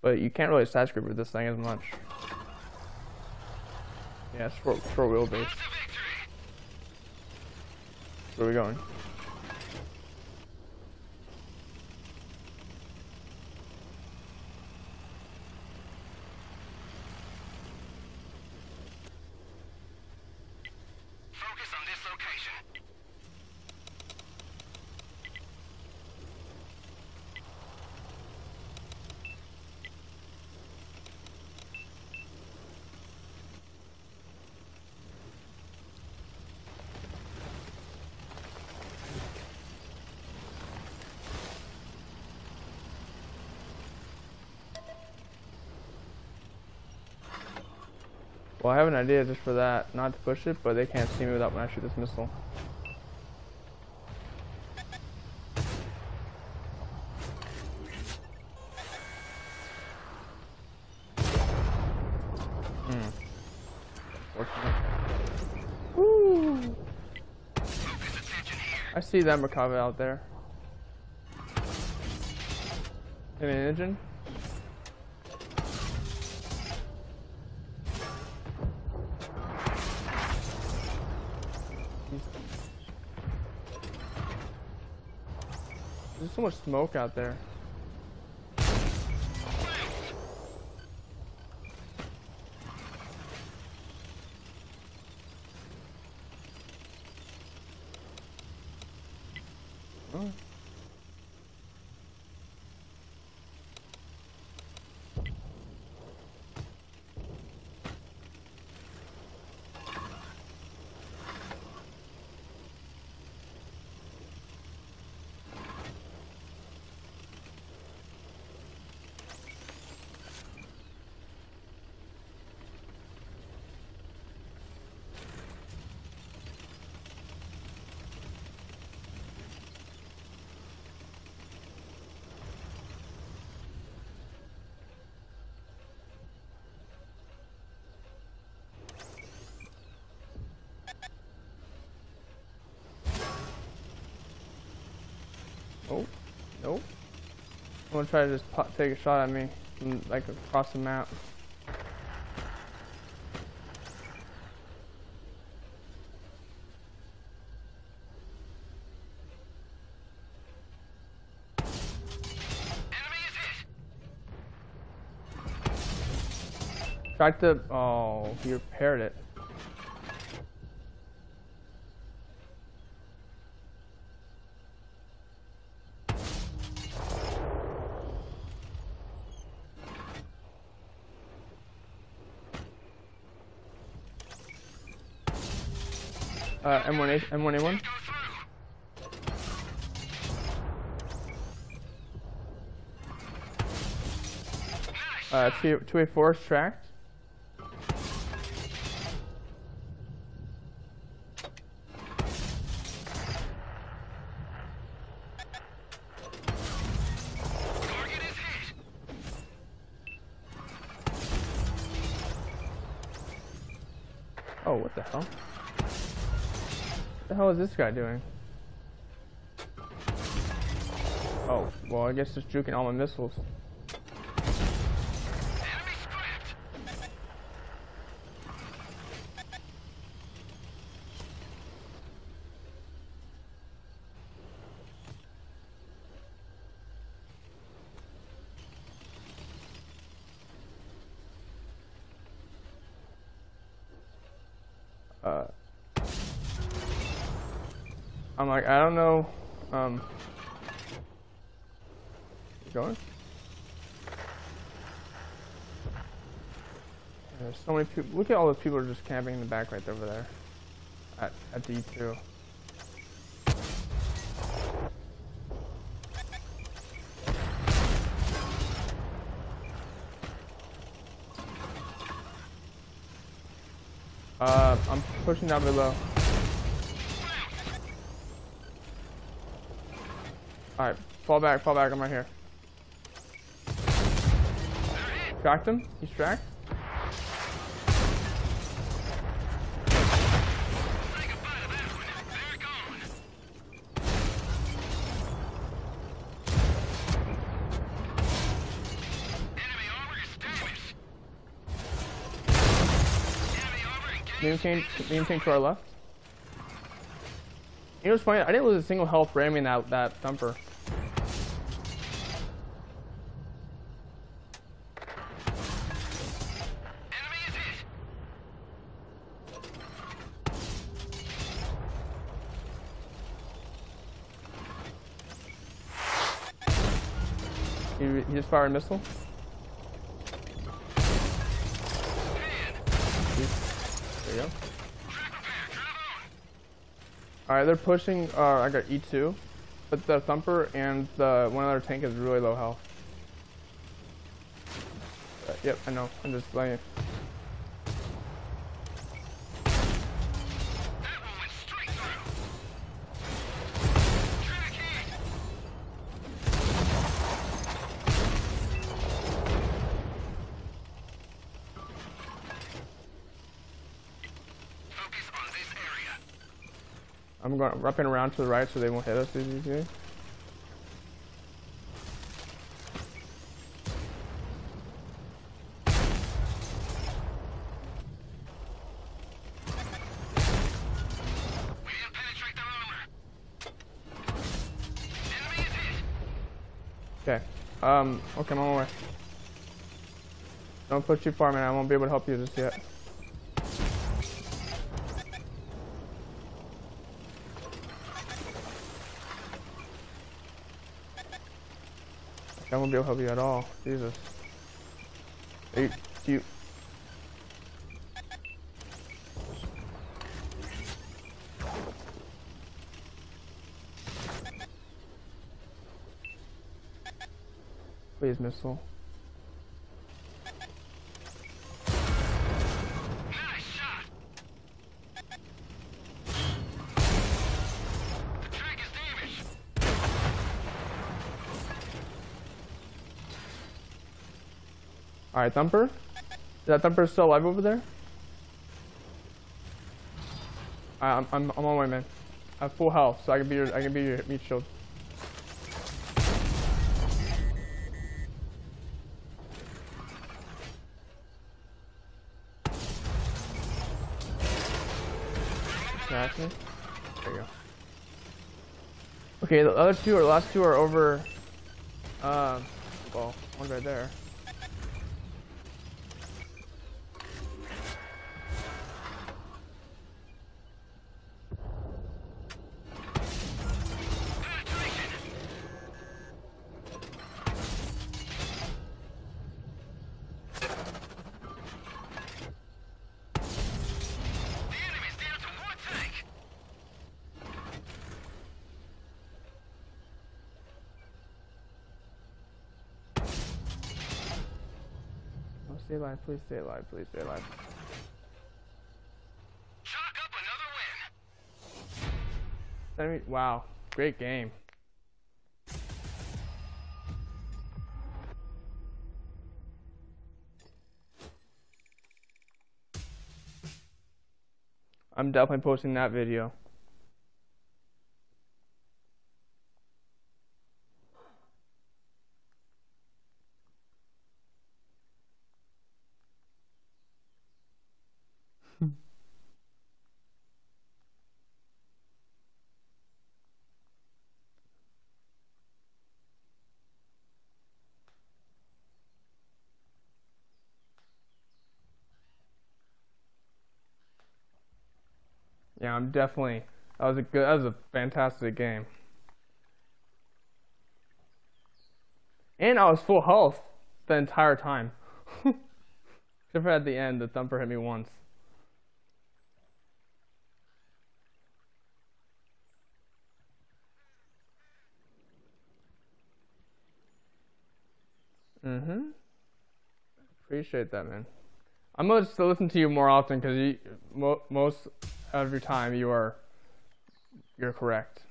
But you can't really side script with this thing as much. Yeah, short wheelbase. Where are we going? Focus on this location. Well, I have an idea just for that, not to push it, but they can't see me without when I shoot this missile. Woo! I see that Merkava out there. Maybe an engine? There's so much smoke out there. Oh. Oh, nope. I'm gonna try to just take a shot at me from like across the map. Track the. Oh, you repaired it. M1A1. Two-way forest tracked. Oh, what the hell? What the hell is this guy doing? Oh, well, I guess just juking all my missiles. I'm like, I don't know. You going? There's so many people. Look at all those people who are just camping in the back right over there. At the E2. I'm pushing down below. Alright, fall back, I'm right here. Tracked him? He's tracked? Medium tank to our left. You know what's funny? I didn't lose a single health ramming that thumper. Enemy is hit. He just fired a missile. There you go. Alright, they're pushing. I got E2, but the thumper and the one other tank is really low health. Yep, I know. I'm just playing. That one went straight through. Track hit. Focus on this area. I'm going wrapping around to the right so they won't hit us as easily. We didn't penetrate their armor. Enemy is hit. Okay. Okay, I'm on my way. Don't push too far, man. I won't be able to help you just yet. I won't be able to help you at all. Jesus. Hey, cute. Please, missile. Nice shot. The track is damaged. Alright, thumper. Is that thumper still alive over there? I'm on my way, man. I have full health, so I can be your meat shield. Catch me. There you go. Okay, the last two are over. Well, one's right there. The enemy's down to one tank. Oh, stay alive, please stay alive, please stay alive. Chalk up another win. Enemy, wow, great game. I'm definitely posting that video. Yeah, I'm definitely. That was a fantastic game. And I was full health the entire time. Except for at the end, the thumper hit me once. Appreciate that, man. I'm gonna just listen to you more often because most of your time you're correct.